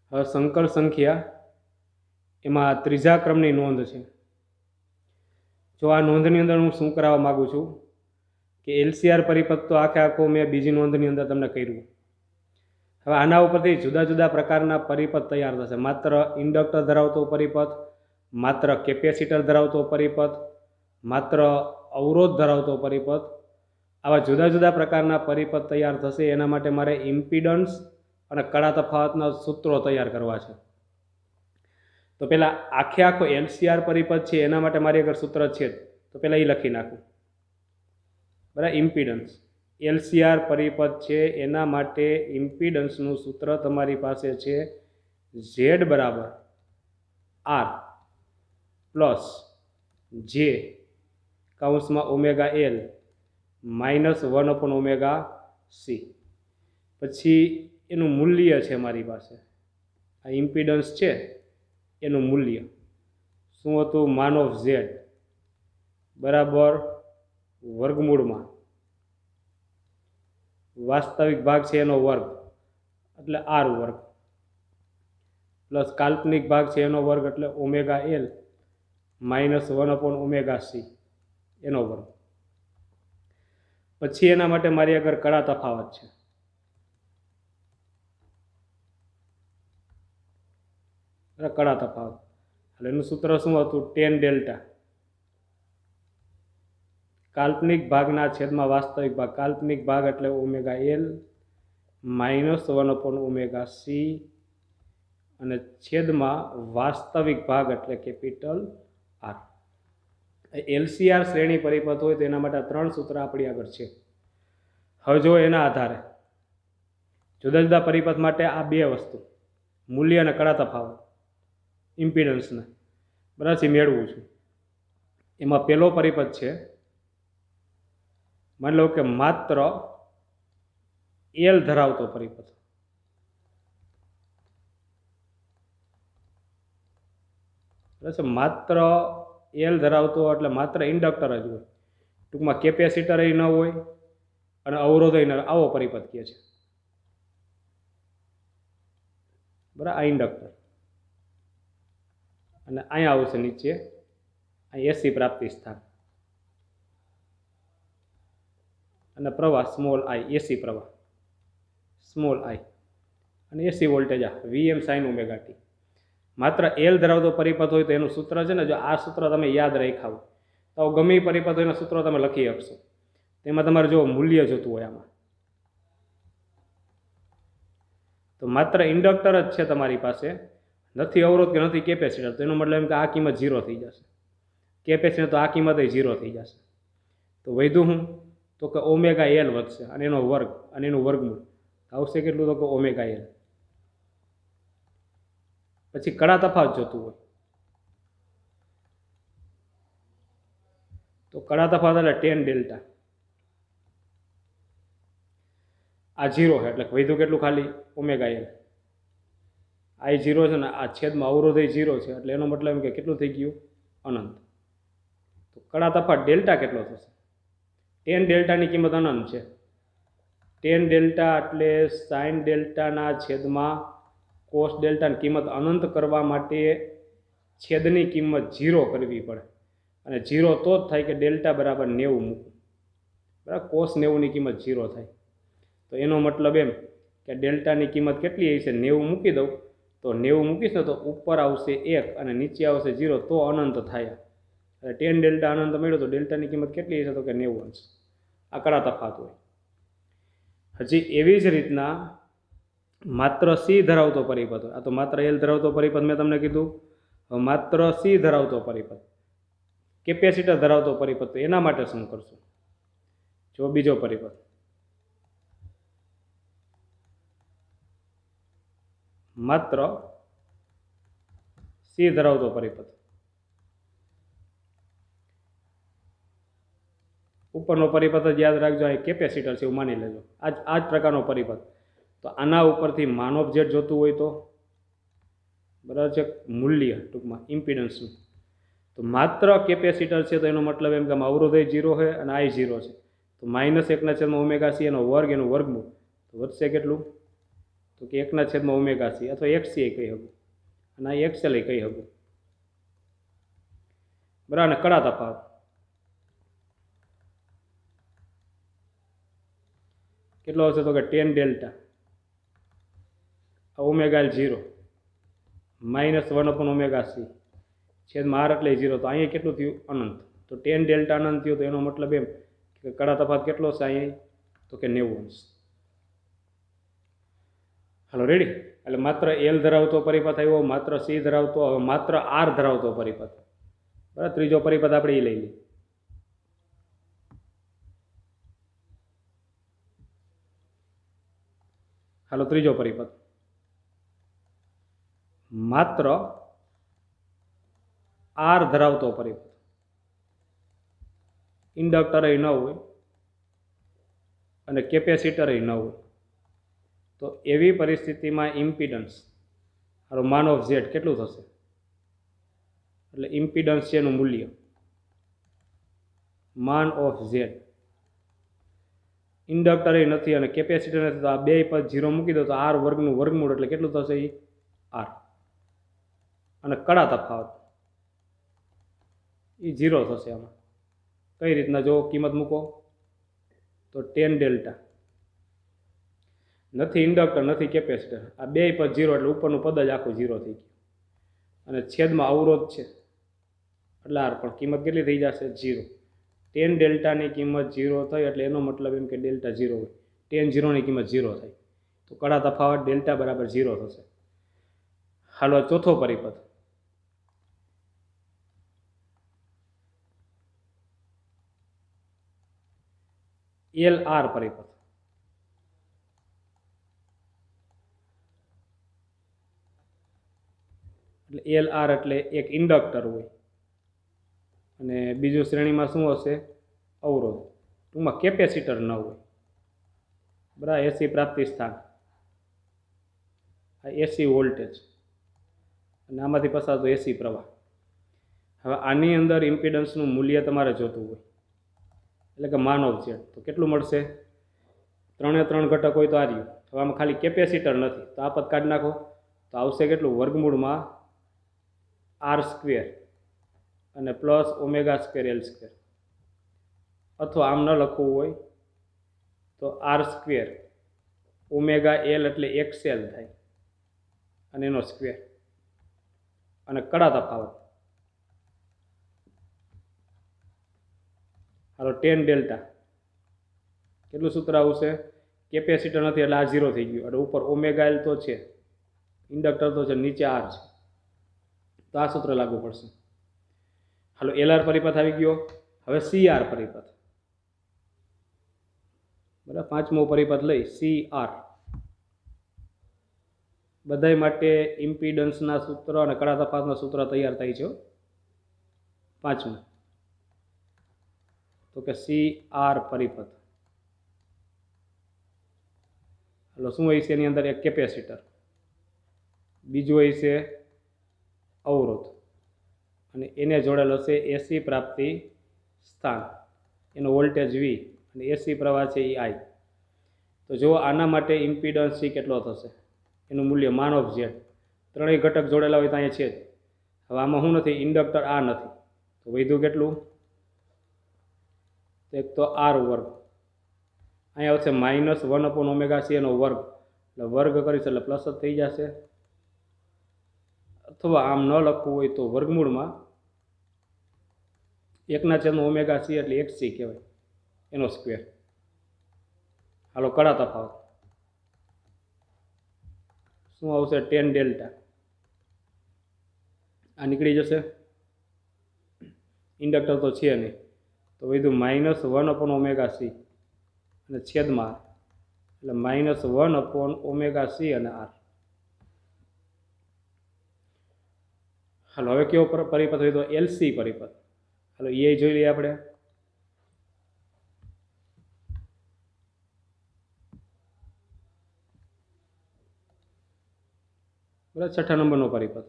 હવે સંકર સંખ્યા એમાં ત્રીજા ક્રમની નોંધ છે। જો આ નોંધની અંદર હું શું કરાવવા માગું છું કે LCR પરિપથ તો આખે આખો મેં બીજી નોંધની અંદર તમને કર્યું। હવે આના ઉપરથી જુદા જુદા પ્રકારના પરિપથ તૈયાર થશે। માત્ર ઇન્ડક્ટર ધરાવતો પરિપથ, માત્ર કેપેસિટર ધરાવતો પરિપથ, માત્ર અવરોધ ધરાવતો પરિપથ, આવા જુદા જુદા પ્રકારના પરિપથ તૈયાર થશે। એના માટે મારે ઇમ્પિડન્સ અને કડા તફાવતના સૂત્રો તૈયાર કરવા છે। તો પહેલાં આખે આખો LCR પરિપથ છે એના માટે મારી આગળ સૂત્ર છે, તો પહેલાં એ લખી નાખું, બરાબર। ઇમ્પિડન્સ LCR પરિપથ છે એના માટે ઇમ્પિડન્સનું સૂત્ર તમારી પાસે છે Z બરાબર R પ્લસ જે કૌંસમાં ઓમેગા L માઇનસ 1/ωc। પછી એનું મૂલ્ય છે મારી પાસે, આ ઇમ્પિડન્સ છે એનું મૂલ્ય શું હતું, માન ઓફ Z બરાબર વર્ગમૂળમાં વાસ્તવિક ભાગ છે એનો વર્ગ એટલે R વર્ગ પ્લસ કાલ્પનિક ભાગ છે એનો વર્ગ એટલે ઓમેગા L માઇનસ 1/ωc એનો વર્ગ। પછી એના માટે મારી આગળ કડા તફાવત છે, કડા તફાવત એટલે એનું સૂત્ર શું હતું, tan ડેલ્ટા કાલ્પનિક ભાગના છેદમાં વાસ્તવિક ભાગ, કાલ્પનિક ભાગ એટલે ઓમેગા L માઇનસ 1/ωc અને છેદમાં વાસ્તવિક ભાગ એટલે કેપિટલ R। LCR શ્રેણી પરિપથ હોય તો એના માટે ત્રણ સૂત્ર આપણી આગળ છે। હવે જો એના આધારે જુદા જુદા પરિપથ માટે આ બે વસ્તુ મૂલ્ય અને કડા તફાવત ઇમ્પિડન્સને બરાબર મેળવું છું। એમાં પહેલો પરિપથ છે, માની લો કે માત્ર L ધરાવતો પરિપથ, બરાબર। માત્ર L ધરાવતો એટલે માત્ર ઇન્ડક્ટર જ હોય, ટૂંકમાં કેપેસિટર ન હોય અને અવરોધ ન, આવો પરિપથ કહે છે, બરાબર। આ ઇન્ડક્ટર અને અહીંયા આવશે નીચે અહીં એસી પ્રાપ્તિ સ્થાન અને પ્રવાહ સ્મોલ આઈ, એસી પ્રવાહ સ્મોલ આઈ અને એસી વોલ્ટેજ આ VM sin ઓમેગા ટી। માત્ર L ધરાવતો પરિપથ હોય તો એનું સૂત્ર છે ને, જો આ સૂત્ર તમે યાદ રાખ્યા હોય તો ગમે એ પરિપથ હોય એના સૂત્રો તમે લખી આપશો। તેમાં તમારે જો મૂલ્ય જોતું હોય આમાં, તો માત્ર ઇન્ડક્ટર જ છે તમારી પાસે, નથી અવરોધ કે નથી કેપેસિટર, તો એનો મતલબ એમ કે આ કિંમત 0 થઈ જશે, કેપેસિટર તો આ કિંમત 0 થઈ જશે। તો વધ્યું હું તો કે ઓમેગા L વધશે અને એનો વર્ગ અને એનું વર્ગમૂળ આવશે કેટલું, તો કે ઓમેગા L। પછી કડા તફાવત જોતું હોય તો કડા તફાવત એટલે tan ડેલ્ટા, આ 0 છે એટલે વધ્યું કેટલું, ખાલી ઓમેગા L। આ 0 છે ને, આ છેદમાં અવરોધ 0 છે એટલે એનો મતલબ એમ કે કેટલું થઈ ગયું, અનંત। તો કડા તફાવત ડેલ્ટા કેટલો થશે, tan ડેલ્ટાની કિંમત અનંત છે, tan ડેલ્ટા એટલે સાઇન ડેલ્ટાના છેદમાં કોસ ડેલ્ટાની કિંમત અનંત કરવા માટે છેદની કિંમત 0 કરવી પડે અને 0 તો જ થાય કે ડેલ્ટા બરાબર 90 મૂકવું, બરાબર। કોસ 90ની કિંમત 0 થાય, તો એનો મતલબ એમ કે ડેલ્ટાની કિંમત કેટલી હશે, 90 મૂકી દઉં તો 90 મૂકીશ ને તો ઉપર આવશે 1 અને નીચે આવશે 0, તો અનંત થાય। એટલે tan ડેલ્ટા અનંત મળ્યો તો ડેલ્ટાની કિંમત કેટલી હશે, તો કે 90 અંશ। આ કડા તફાવત હોય। હજી એવી જ રીતના માત્ર C ધરાવતો પરિપથ હોય, આ તો માત્ર L ધરાવતો પરિપથ મેં તમને કીધું। હવે માત્ર C ધરાવતો પરિપથ, કેપેસિટર ધરાવતો પરિપથ, તો એના માટે શું કરશું, જો બીજો પરિપથ માત્ર C ધરાવતો પરિપથ, ઉપરનો પરિપથ જ યાદ રાખજો, અહીં કેપેસિટર છે એવું માની લેજો, આ જ પ્રકારનો પરિપથ। તો આના ઉપરથી માન ઓફ Z જોતું હોય તો બરાબર છે, મૂલ્ય ટૂંકમાં ઇમ્પિડન્સનું, તો માત્ર કેપેસિટર છે તો એનો મતલબ એમ કે અવરોધ 0 છે અને I 0 છે, તો -1/ωc એનો વર્ગ, એનું વર્ગમૂળ, તો વધશે કેટલું, તો કે 1/ωc અથવા XC કહી શકું અને આ XL કહી શકું, બરાબર. અને કડા તફાવત કેટલો હશે તો કે tan ડેલ્ટા ઓમેગા 0 -1/ωc છેદમાં R એટલે 0. તો અહીંયા કેટલું થયું? અનંત. તો tan ડેલ્ટા અનંત થયું, તો એનો મતલબ એમ કે કડા તફાવત કેટલો હશે અહીંયા? તો કે 90°. હાલો રેડી. એટલે માત્ર L ધરાવતો પરિપથ આવ્યો, માત્ર C ધરાવતો, હવે માત્ર R ધરાવતો પરિપથ, બરાબર. ત્રીજો પરિપથ આપણે એ લઈ લઈએ. હાલો ત્રીજો પરિપથ, માત્ર R ધરાવતો પરિપથ, ઇન્ડક્ટર ન હોય અને કેપેસિટર ન હોય, તો એવી પરિસ્થિતિમાં ઇમ્પિડન્સ માન ઓફ ઝેડ કેટલું થશે? એટલે ઇમ્પિડન્સ છે એનું મૂલ્ય માન ઓફ ઝેડ. ઇન્ડક્ટર નથી અને કેપેસિટર નથી, તો આ બે પદ 0 મૂકી દો તો R વર્ગનું વર્ગમૂળ એટલે કેટલું થશે? એ R. અને કડા તફાવત એ 0 થશે. આમાં કઈ રીતના જો કિંમત મૂકો તો tan ડેલ્ટા, નથી ઇન્ડક્ટર નથી કેપેસિટર, આ બે પદ 0 એટલે ઉપરનું પદ જ આખું 0 થઈ ગયું. અને છેદમાં અવરોધ છે એટલે R, પણ કિંમત કેટલી થઈ જશે? 0. tan ડેલ્ટાની કિંમત 0 થઈ એટલે એનો મતલબ એમ કે ડેલ્ટા 0 હોય, tan 0ની કિંમત 0 થાય, તો કડા તફાવત ડેલ્ટા બરાબર 0 થશે. હાલો ચોથો પરિપથ, LR પરિપથ. એટલે LR એટલે એક ઇન્ડક્ટર હોય અને બીજું શ્રેણીમાં શું હશે? અવરોધ. ટૂંકમાં કેપેસિટર ન હોય, બરાબર. એસી પ્રાપ્તિ સ્થાન, આ એસી વોલ્ટેજ અને આમાંથી પસાર તો એસી પ્રવાહ. હવે આની અંદર ઇમ્પિડન્સનું મૂલ્ય તમારે જોતું હોય એટલે કે માન ઓફ ઝેડ, તો કેટલું મળશે? 3 ઘટક હોય તો આ રહ્યું. હવે આમાં ખાલી કેપેસિટર નથી, તો આ પદ કાઢી નાખો તો આવશે કેટલું? વર્ગમૂળમાં R² અને પ્લસ ω² L². અથવા આમ ન લખવું હોય તો R² ω/L એટલે XL થાય અને એનો સ્ક્વેર. અને કડા તફાવત હાલો tan ડેલ્ટા કેટલું સૂત્ર આવશે? કેપેસિટર નથી એટલે આ 0 થઈ ગયું, એટલે ઉપર ω/L તો છે, ઇન્ડક્ટર તો છે, નીચે R છે, તો આ સૂત્ર લાગુ પડશે. હાલો LR પરિપથ આવી ગયો. હવે CR પરિપથ, બરાબર. પાંચમો પરિપથ લઈ CR. બધાય માટે ઇમ્પિડન્સના સૂત્ર અને કડા તફાવતના સૂત્ર તૈયાર થાય છે. પાંચમું તો કે CR પરિપથ. હાલો શું હોય છે એની અંદર? એક કેપેસિટર, બીજું હોય છે અવરોધ અને એને જોડેલ હશે એસી પ્રાપ્તિ સ્થાન, એનો વોલ્ટેજ V અને એસી પ્રવાહ છે એ I. તો જો આના માટે ઇમ્પિડન્સ C કેટલો થશે? એનું મૂલ્ય માન ઓફ ઝેડ. ત્રણેય ઘટક જોડેલા હોય તો અહીંયા છે જ. હવે આમાં શું નથી? ઇન્ડક્ટર આ નથી, તો વધ્યું કેટલું? એક તો R વર્ગ, અહીંયા આવશે -1/ωc એનો વર્ગ, એટલે વર્ગ કરીશ એટલે પ્લસ જ થઈ જશે. અથવા આમ ન લખવું હોય તો વર્ગમૂળમાં 1/ωc એટલે XC કહેવાય, એનો સ્ક્વેર. હાલો કડા તફાવત શું આવશે? tan delta. આ નીકળી જશે, ઇન્ડક્ટર તો છે નહીં, તો વધ્યું -1/ωc અને છેદમાં એટલે -1/ωc અને R. હાલો હવે કેવો પરિપથ હોય? તો LC પરિપથ. હાલો એ જોઈ લઈએ આપણે. બરાબર. 6 નંબરનો પરિપથ.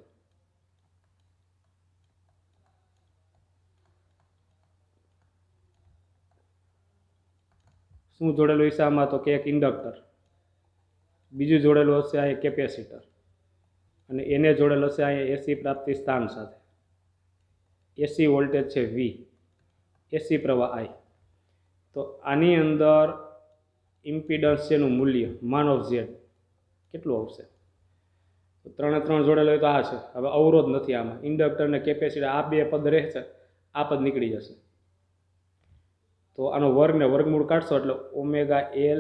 શું જોડેલું હિસાબમાં? તો કે એક ઇન્ડક્ટર બીજું જોડેલું હશે આ કેપેસિટર, અને એને જોડેલ હશે અહીંયા એસી પ્રાપ્તિ સ્થાન સાથે. એસી વોલ્ટેજ છે વી, એસી પ્રવાહ આઈ. તો આની અંદર ઇમ્પિડન્સ જેનું મૂલ્ય માન ઓફ ઝેડ કેટલું આવશે? તો 3 3 જોડેલો હોય તો આ છે. હવે અવરોધ નથી આમાં, ઇન્ડક્ટર ને કેપેસિટર આ બે પદ રહેશે, આ પદ નીકળી જશે. તો આનો વર્ગ ને વર્ગમૂળ કાઢશો એટલે ઓમેગા એલ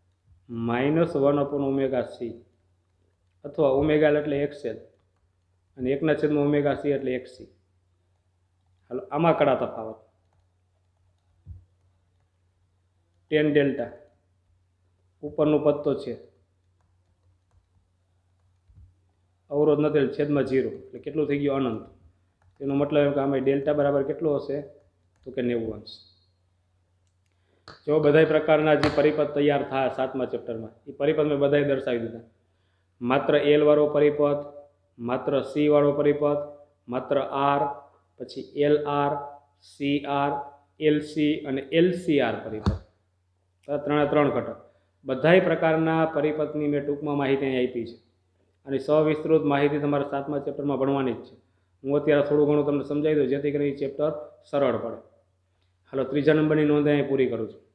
-1/ωc, અથવા ઓમેગા એટલે XL અને 1/ωc એટલે XC. હાલો આમાં કડા તફાવત. ટેન ડેલ્ટા ઉપરનું પદ તો છે, અવરોધ નથી એટલે છેદમાં 0 એટલે કેટલું થઈ ગયું? અનંત. એનો મતલબ એમ કે આમાં ડેલ્ટા બરાબર કેટલું હશે? તો કે 90°. જો બધા પ્રકારના જે પરિપથ તૈયાર થાય 7મા ચેપ્ટરમાં, એ પરિપથ મેં બધાએ દર્શાવી દીધા. માત્ર એલ વાળો પરિપથ, માત્ર સી વાળો પરિપથ, માત્ર આર, પછી L R, C R, LC અને LCR પરિપથ. 3 ઘટક. બધાય પ્રકારના પરિપથની મેં ટૂંકમાં માહિતી અહીં આપી છે, અને સવિસ્તૃત માહિતી તમારા 7મા ચેપ્ટરમાં ભણવાની જ છે. હું અત્યારે થોડું ઘણું તમને સમજાવી દઉં જેથી કરીને એ ચેપ્ટર સરળ પડે. હાલો ત્રીજા નંબરની નોંધ અહીં પૂરી કરું છું.